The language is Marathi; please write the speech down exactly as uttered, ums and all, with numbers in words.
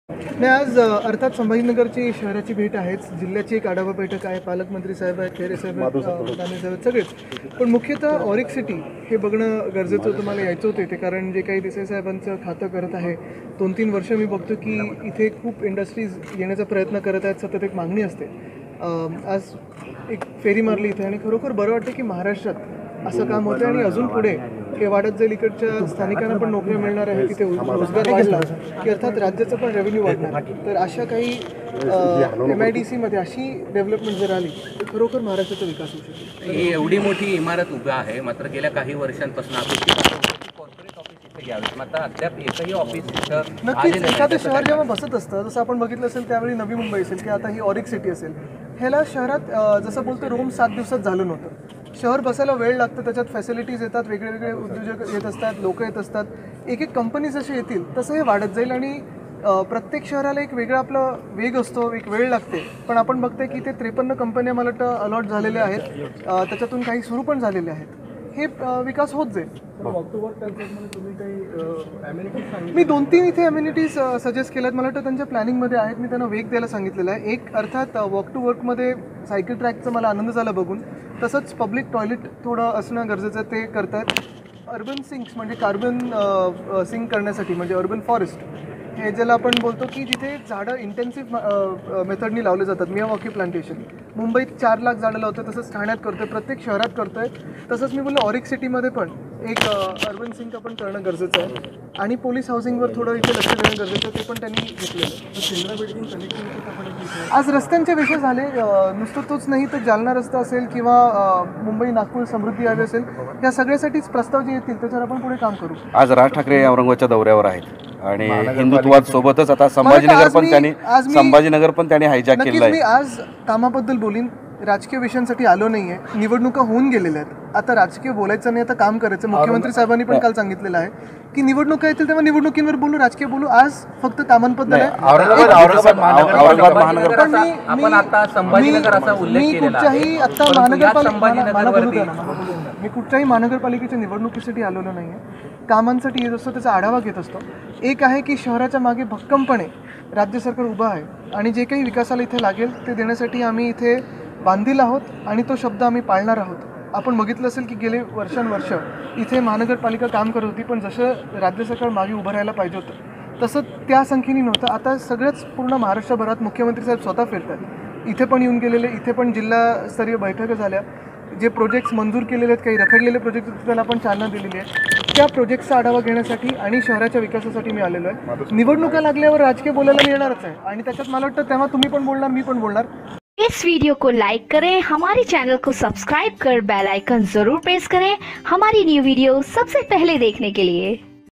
नाही, आज अ, अर्थात संभाजीनगरची शहराची भेट आहेच. जिल्ह्याची एक आढावा बैठक आहे. पालकमंत्री साहेब आहेत, खैरे साहेब आहेत, अ, दानवे साहेब आहेत, सगळेच. पण मुख्यतः ऑरिक सिटी हे बघणं गरजेचं होतं. मला यायचं होतं इथे, कारण जे काही देसाई साहेबांचं खातं करत आहे, दोन तीन वर्ष मी बघतो की इथे खूप इंडस्ट्रीज येण्याचा प्रयत्न करत आहेत. सतत एक मागणी असते. अ, आज एक फेरी मारली इथे आणि खरोखर बरं वाटतं की महाराष्ट्रात असं काम होतं आणि अजून पुढे हे वाढत जाईल. इकडच्या स्थानिकांना पण नोकऱ्या मिळणार आहेत, तिथे रोजगार वाढला की अर्थात राज्याचं पण रेव्हेन्यू वाढणार. तर अशा काही एम आय डी सीमध्ये अशी डेव्हलपमेंट जर आली तर खरोखर महाराष्ट्राचा विकास होऊ शकतो. ही एवढी मोठी इमारत उभी आहे, मात्र गेल्या काही वर्षांपासून अपेक्षित कॉर्पोरेट ऑफिस इथे घ्यावेत, मात्र अद्याप एकही ऑफिस इथं नक्कीच एखादं शहर जेव्हा बसत असतं, जसं आपण बघितलं असेल त्यावेळी नवी मुंबई असेल की आता ही ऑरिक सिटी असेल, ह्याला शहरात अ, जसं बोलतो रोम सात दिवसात झालं नव्हतं. शहर बसायला वेळ लागतं, त्याच्यात फॅसिलिटीज येतात, वेगळे वेगळे उद्योजक येत असतात, लोक येत असतात, एक एक कंपनी जसे येतील तसं हे वाढत जाईल आणि अ, प्रत्येक शहराला एक वेगळा आपला वेग असतो, एक वेळ लागते. पण आपण बघतोय की ते त्रेपन्न कंपन्या मला वाटतं अलॉट झालेल्या आहेत, अ, त्याच्यातून काही सुरू पण झालेले आहेत. हे अ, विकास होत जाईल. मी दोन तीन इथे अम्युनिटीज सजेस्ट केल्यात, मला वाटतं त्यांच्या प्लॅनिंगमध्ये आहेत. मी त्यांना वेग द्यायला सांगितलेलं आहे. एक अर्थात वॉक टू वर्कमध्ये सायकल ट्रॅकचा मला आनंद झाला बघून. तसंच पब्लिक टॉयलेट थोडं असणं गरजेचं आहे, ते करतात. अर्बन सिंक्स म्हणजे कार्बन सिंक करण्यासाठी म्हणजे अर्बन फॉरेस्ट हे ज्याला आपण बोलतो की जिथे झाडं इंटेन्सिव्ह मेथडनी लावले जातात, मियावॉकी प्लांटेशन. मुंबईत चार लाख झाडं लावतोय, तसंच ठाण्यात करतोय, प्रत्येक शहरात करतोय. तसंच मी बोललो ऑरिक सिटीमध्ये पण एक अर्बन सिंक आपण करणं गरजेचं आहे आणि पोलीस हाऊसिंगवर थोडं इथे लक्ष देणं गरजेचं आहे, ते पण त्यांनी घेतलेलं. आज रस्त्यांचे विषय झाले, अ, नुसतं तोच नाही तर जालना रस्ता असेल किंवा अ, मुंबई नागपूर समृद्धी हायवे असेल, या सगळ्यासाठीच प्रस्ताव जे येतील त्याच्यावर आपण पुढे काम करू. आज राज ठाकरे औरंगाबादच्या दौऱ्यावर आहेत आणि हिंदुत्वाद सोबतच आता संभाजीनगर पण त्यांनी संभाजीनगर पण त्यांनी हायजॅक केलं आहे. मी आज कामाबद्दल बोलीन, राजकीय विषयांसाठी आलो नाहीये. निवडणुका होऊन गेलेल्या आहेत, आता राजकीय बोलायचं नाही, आता काम करायचं. मुख्यमंत्री साहेबांनी पण काल सांगितलेलं आहे की निवडणुका येतील तेव्हा निवडणुकींवर बोलू, राजकीय बोलू. आज फक्त कामांबद्दल आहे. औरंगाबाद औरंगाबाद महानगर पण मी आपण आता संभाजीनगर असा उल्लेख मी केलेला कुठच्याही आहे. आता परंतु या महानगरपालिका संभाजीनगरवरती मी कुठच्याही महानगरपालिकेच्या निवडणुकीसाठी आलेलो नाही आहे. कामांसाठी येत असतो, त्याचा आढावा घेत असतो. एक आहे की शहराच्या मागे भक्कमपणे राज्य सरकार उभं आहे आणि जे काही विकासाला इथे लागेल ते देण्यासाठी आम्ही इथे बांधील आहोत आणि तो शब्द आम्ही पाळणार आहोत. आपण बघितलं असेल की गेले वर्षानुवर्ष इथे महानगरपालिका काम करत होती, पण जसं राज्य सरकार मागे उभं राहायला पाहिजे होतं तसं त्या संख्येने नव्हतं. आता सगळ्याच पूर्ण महाराष्ट्रभरात मुख्यमंत्री साहेब स्वतः फिरतात. इथे पण येऊन गेलेले, इथे पण जिल्हास्तरीय बैठका झाल्या. जे प्रोजेक्ट्स मंजूर केलेले आहेत, काही रखडलेले प्रोजेक्ट त्याला आपण चालना दिलेली आहे. त्या प्रोजेक्टचा आढावा घेण्यासाठी आणि शहराच्या विकासासाठी मी आलेलो आहे. निवडणुका लागल्यावर राजकीय बोलायला मी येणारच आहे आणि त्याच्यात मला वाटतं तेव्हा तुम्ही पण बोलणार, मी पण बोलणार. इस वीडियो को लाइक करें, हमारे चैनल को सब्सक्राइब कर बेल आइकन जरूर प्रेस करें हमारी न्यू वीडियो सबसे पहले देखने के लिए।